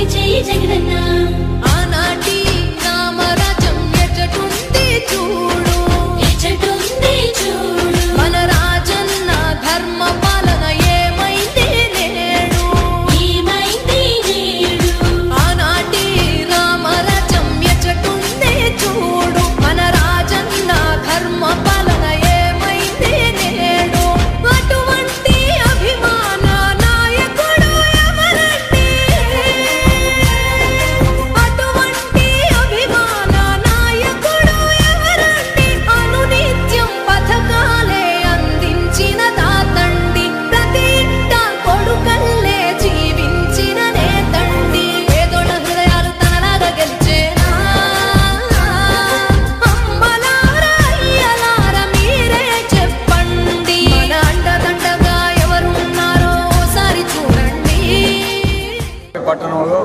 పట్టణంలో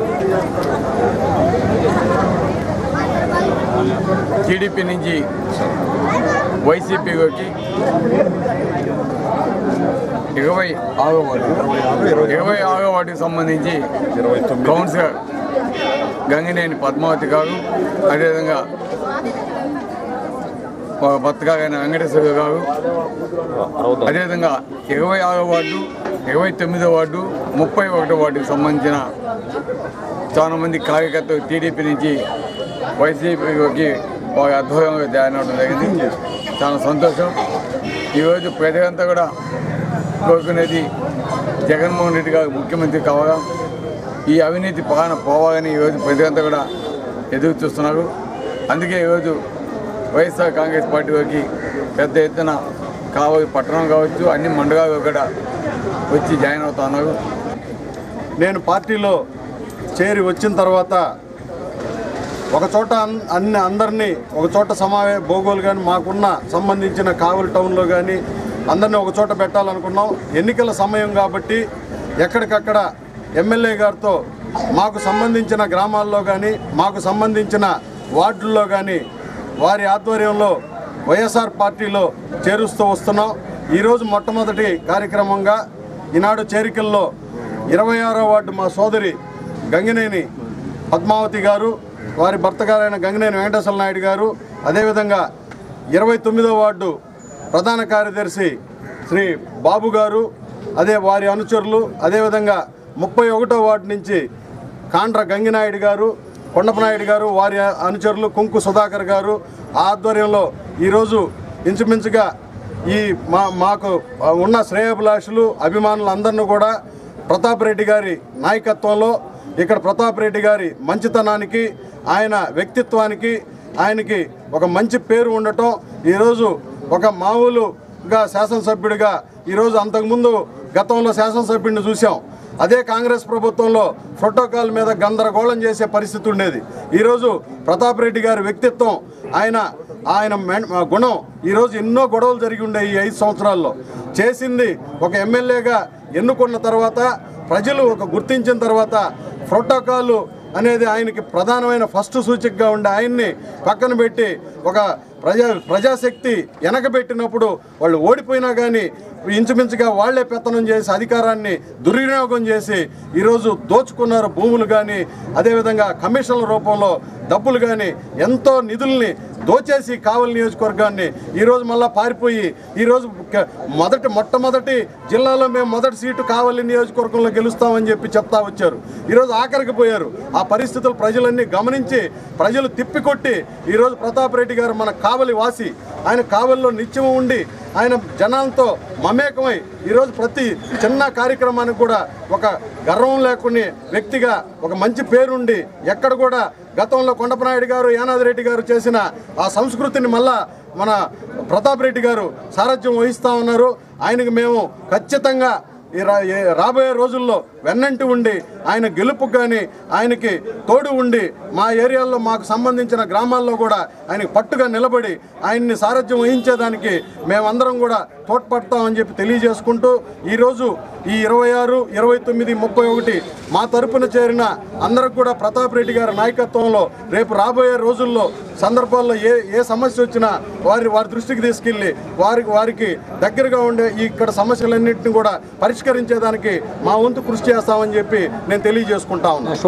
టీడీపీ నుంచి వైసీపీకి 26వ వార్డుకి సంబంధించి కౌన్సిలర్ గంగినేని పద్మావతి గారు, అదేవిధంగా భర్త గారైన వెంకటేశ్వర గారు, అదేవిధంగా 26వ వార్డు, 29వ వార్డు, 31వ వార్డుకి సంబంధించిన చాలా మంది కార్యకర్తలు టీడీపీ నుంచి వైసీపీకి బాగా అద్భుతంగా జాయిన్ అవ్వడం జరిగింది. చాలా సంతోషం. ఈరోజు ప్రజలంతా కూడా కోరుకునేది జగన్మోహన్ రెడ్డి గారు ముఖ్యమంత్రి కావాలా, ఈ అవినీతి పాలన పోవాలని ఈరోజు ప్రజలంతా కూడా ఎదురు చూస్తున్నారు. అందుకే ఈరోజు వైఎస్ఆర్ కాంగ్రెస్ పార్టీ వారికి పెద్ద ఎత్తున కావాలి పట్టణం కావచ్చు, అన్ని మండలాలు కూడా వచ్చి జాయిన్ అవుతా ఉన్నారు. నేను పార్టీలో చేరి వచ్చిన తర్వాత ఒకచోట అందరినీ ఒకచోట భోగోలు కానీ మాకున్న సంబంధించిన కావలి టౌన్లో కానీ అందరినీ ఒకచోట పెట్టాలనుకున్నాం. ఎన్నికల సమయం కాబట్టి ఎక్కడికక్కడ ఎమ్మెల్యే గారితో మాకు సంబంధించిన గ్రామాల్లో కానీ మాకు సంబంధించిన వార్డుల్లో కానీ వారి ఆధ్వర్యంలో వైఎస్ఆర్ పార్టీలో చేరుస్తూ వస్తున్నాం. ఈరోజు మొట్టమొదటి కార్యక్రమంగా ఈనాడు చేరికల్లో 26వ వార్డు మా సోదరి గంగినేని పద్మావతి గారు, వారి భర్త గారైన గంగినేని వెంకటేశ్వర నాయుడు గారు, అదేవిధంగా 29వ వార్డు ప్రధాన కార్యదర్శి శ్రీ బాబు గారు, అదే వారి అనుచరులు, అదేవిధంగా 31వ వార్డు నుంచి కాండ్ర గంగినాయుడు గారు, కొండపనాయుడు గారు, వారి అనుచరులు కుంకు సుధాకర్ గారు ఆధ్వర్యంలో ఈరోజు ఇంచుమించుగా ఈ మాకు ఉన్న శ్రేయోభిలాషులు అభిమానులందరినీ కూడా ప్రతాప్ రెడ్డి గారి నాయకత్వంలో ఇక్కడ ప్రతాప్ రెడ్డి గారి మంచితనానికి, ఆయన వ్యక్తిత్వానికి, ఆయనకి ఒక మంచి పేరు ఉండటం, ఈరోజు ఒక మామూలుగా శాసనసభ్యుడిగా ఈరోజు అంతకుముందు గతంలో శాసనసభ్యుడిని చూసాం. అదే కాంగ్రెస్ ప్రభుత్వంలో ప్రోటోకాల్ మీద గందరగోళం చేసే పరిస్థితి ఉండేది. ఈరోజు ప్రతాప్ రెడ్డి గారి వ్యక్తిత్వం, ఆయన గుణం, ఈరోజు ఎన్నో గొడవలు జరిగి ఉండే ఈ 5 సంవత్సరాల్లో చేసింది ఒక ఎమ్మెల్యేగా ఎన్నుకున్న తర్వాత ప్రజలు ఒక గుర్తించిన తర్వాత ప్రోటోకాల్ అనేది ఆయనకి ప్రధానమైన ఫస్ట్ సూచికగా ఉండే ఆయన్ని పక్కన పెట్టి ఒక ప్రజాశక్తి వెనకబెట్టినప్పుడు వాళ్ళు ఓడిపోయినా కానీ ఇంచుమించుగా వాళ్లే పెత్తనం చేసి అధికారాన్ని దుర్వినియోగం చేసి ఈరోజు దోచుకున్నారు. భూములు కానీ అదేవిధంగా కమిషన్ల రూపంలో డబ్బులు కానీ ఎంతో నిధుల్ని దోచేసి కావలి నియోజకవర్గాన్ని ఈరోజు మళ్ళీ పారిపోయి ఈరోజు మొట్టమొదటి జిల్లాలో మేము మొదటి సీటు కావలి నియోజకవర్గంలో గెలుస్తామని చెప్పి చెప్తా వచ్చారు. ఈరోజు ఆఖరికి పోయారు. ఆ పరిస్థితులు ప్రజలన్నీ గమనించి ప్రజలు తిప్పికొట్టి ఈరోజు ప్రతాప్ రెడ్డి గారు మన కావలి వాసి, ఆయన కావలిలో నిత్యం ఉండి ఆయన జనాలతో మమేకమై ఈరోజు ప్రతి చిన్న కార్యక్రమానికి కూడా ఒక గర్వం లేకునే వ్యక్తిగా ఒక మంచి పేరుండి ఎక్కడ కూడా గతంలో కొండపనాయుడు గారు, యానాది రెడ్డి గారు చేసిన ఆ సంస్కృతిని మళ్ళా మన ప్రతాప్ రెడ్డి గారు సారథ్యం వహిస్తూ ఉన్నారు. ఆయనకి మేము ఖచ్చితంగా రాబోయే రోజుల్లో వెన్నంటి ఉండి ఆయన గెలుపుకు కానీ ఆయనకి తోడు ఉండి మా ఏరియాల్లో మాకు సంబంధించిన గ్రామాల్లో కూడా ఆయనకి పట్టుగా నిలబడి ఆయన్ని సారథ్యం వహించేదానికి మేమందరం కూడా తోడ్పడతామని చెప్పి తెలియజేసుకుంటూ ఈరోజు ఈ 26, 29, 31 మా తరపున చేరిన అందరికి కూడా ప్రతాప్ రెడ్డి గారి నాయకత్వంలో రేపు రాబోయే రోజుల్లో సందర్భాల్లో ఏ సమస్య వచ్చినా వారి దృష్టికి తీసుకెళ్ళి వారికి దగ్గరగా ఉండే ఇక్కడ సమస్యలన్నింటినీ కూడా పరిష్కరించేదానికి మా వంతు కృషి చేస్తామని చెప్పి నేను తెలియజేసుకుంటా ఉన్నాను.